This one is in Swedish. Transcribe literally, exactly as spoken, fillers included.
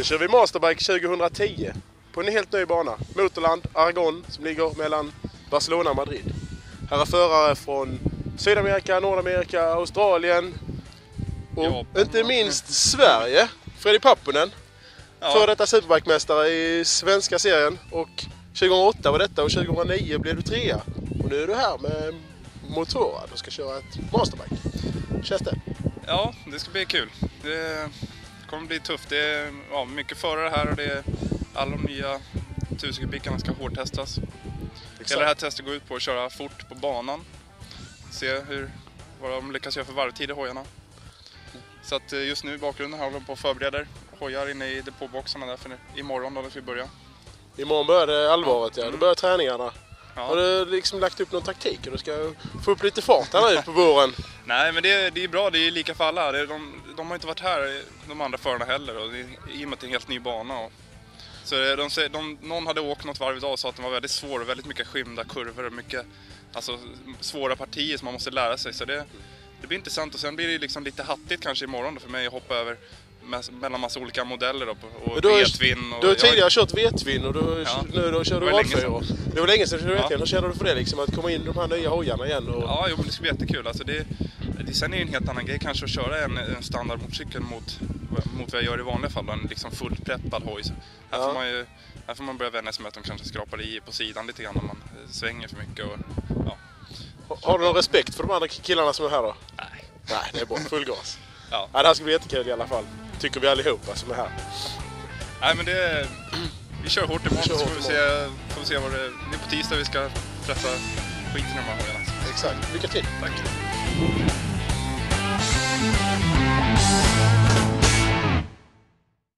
kör vi Masterbike tjugohundratio på en helt ny bana. Motorland, Aragon, som ligger mellan Barcelona och Madrid. Här är förare från Sydamerika, Nordamerika, Australien och Japan, inte minst Sverige. Freddy Pappunen, Ja. för detta superbike-mästare i svenska serien. Och tjugohundraåtta var detta och tjugohundranio blev du trea. Och nu är du här med motorrad och ska köra ett Masterbike. Känns det? Ja, det ska bli kul. Det kommer bli tufft. Det är ja, mycket förare här och det är alla de nya tusenkubikarna ska hårdtestas. Exakt. Hela det här testet går ut på att köra fort på banan. Se hur, vad de lyckas göra för varvtid i hojarna. Så att just nu i bakgrunden har vi på och förbereder hojar inne i depåboxarna där för imorgon då vi börjar. Imorgon börjar det allvaret, ja. Då börjar träningarna. Ja. Har du liksom lagt upp någon taktik och du ska få upp lite fart här nu på våren? Nej, men det, det är bra. Det är lika för alla. Det, de, de har inte varit här, de andra förarna heller. Och det, i och med att det är en helt ny bana. Och, så det, de, de, de, någon hade åkt något varv idag och sa att den var väldigt svår. Väldigt mycket skymda kurvor och mycket alltså, svåra partier som man måste lära sig. Så det, det blir intressant. Och sen blir det liksom lite hattigt kanske imorgon då för mig att hoppa över mellan massa olika modeller då, och du har, V-twin. Du har tidigare jag... kört V-twin och du, Ja. nu då kör du valfyra. Det var länge sedan du körde V-twin. Hur känner du för det liksom, att komma in i de här nya hojarna igen? Och... Ja, jo, men det ska bli jättekul. Alltså det, det, sen är det en helt annan grej kanske att köra en, en standardmotorcykel mot, mot vad jag gör i vanliga fall. En liksom fullt preppad hoj. Så här, Ja. får man ju, här får man börja vänja sig med att de kanske skrapar i på sidan lite grann om man svänger för mycket. Och, ja. Har du någon respekt för de andra killarna som är här då? Nej. Nej, det är bra. Full gas. Ja. Ja, det här ska bli jättekul i alla fall. Tycker vi allihopa som är här. Nej, men det, vi kör hårt imorgon Vi kör så hårt får vi se, får vi se vad det, det är på tisdag vi ska pressa skiten i de här hojarna. Exakt. Lycka till. Tack.